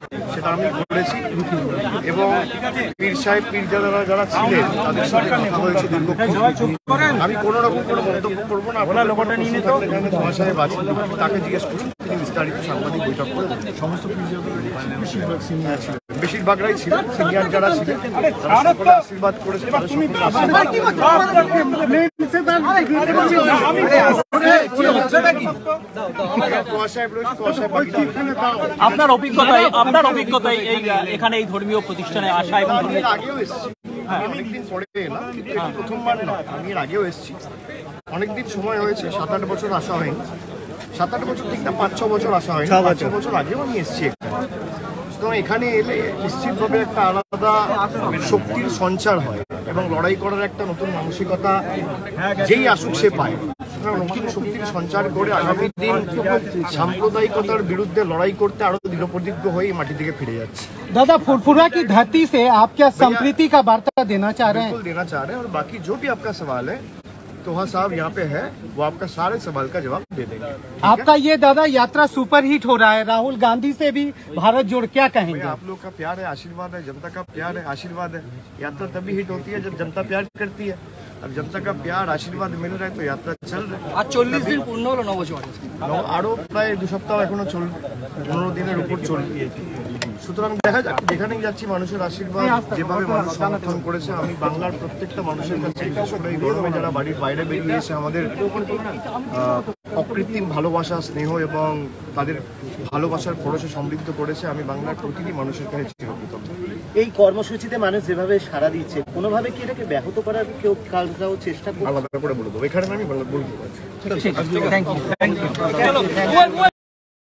সেটা আমি করেছি এবং পীর সাহেব পীরজাদারা যারা ছিলেন তাদের সাথে কথা হয়েছে দীর্ঘক্ষণ। আমি কোনো রকম কোনো মন্তব্য করবো না। আপনারা লোকটা নিয়ে নিত ধোঁয়া সাহেব আছেন, তাকে জিজ্ঞেস করুন, তিনি বিস্তারিত সাংবাদিক বৈঠক করে সমস্ত বেশিরভাগরাই ছিলেন, সিনিয়র যারা ছিলেন তারা সকলে আশীর্বাদ করেছে। আপনার অভিজ্ঞতায় এখানে এই ধর্মীয় প্রতিষ্ঠানে আসা এবং আগেও এসেছি, অনেকদিন পরে এলাম, প্রথমবার না, আমি এর আগেও এসেছি। অনেকদিন সময় হয়েছে, 7-8 বছর আসা হয়নি। 7-8 বছর ঠিক না, 5-6 বছর আসা হয়নি। 5-6 বছর আগেও আমি এসেছি। সুতরাং এখানে এলে নিশ্চিতভাবে একটা আলাদা শক্তির সঞ্চার হয় এবং লড়াই করার একটা নতুন মানসিকতা যেই আসুক সে পায়। নতুন শক্তির সঞ্চার করে আগামী দিন সাম্প্রদায়িকতার বিরুদ্ধে লড়াই করতে আরো দৃঢ়প্রতিজ্ঞ হয়ে মাটি থেকে ফিরে যাচ্ছে। दादा फुरफुरा की धरती से आप क्या संप्रीति का वार्ता देना चाह रहे हैं? बिल्कुल देना चाह रहे हैं, और बाकी जो भी आपका सवाल है तोहा साहब यहाँ पे है, वो आपका सारे सवाल का जवाब दे देंगे। आपका ये दादा यात्रा सुपर हिट हो रहा है, राहुल गांधी से भी भारत जोड़, क्या कहेंगे? आप लोग का प्यार है, आशीर्वाद है, जनता का प्यार है, आशीर्वाद है। यात्रा तभी हिट होती है जब जनता प्यार करती है। अब जनता का प्यार आशीर्वाद मिल रहा है तो यात्रा चल रहा है। আর 40 দিন পূর্ণ হলো নবজোয়ার। আরো প্রায় 2 সপ্তাহ এখনো চলবে, 15 দিনের উপর চলবে। সুতরাং দেখা যাক, যেখানেই যাচ্ছি মানুষের আশীর্বাদ যেভাবে মানুষ সমর্থন করেছে, আমি বাংলার প্রত্যেকটা মানুষের কাছে বিশেষ করে এই গরমে যারা বাড়ির বাইরে বেরিয়ে এসে আমাদের অকৃত্রিম ভালোবাসা, স্নেহ এবং তাদের ভালোবাসার পরশে সমৃদ্ধ করেছে, আমি বাংলার প্রতিটি মানুষের কাছে চিরকৃতজ্ঞ। এই কর্মসূচিতে মানুষ যেভাবে সাড়া দিচ্ছে, কোনোভাবে কি এটাকে ব্যাহত করার কেউ কালটাও চেষ্টা করবে? আলাদা করে বলে দেবো, এখানে আমি বলতে পারছি। Thank you.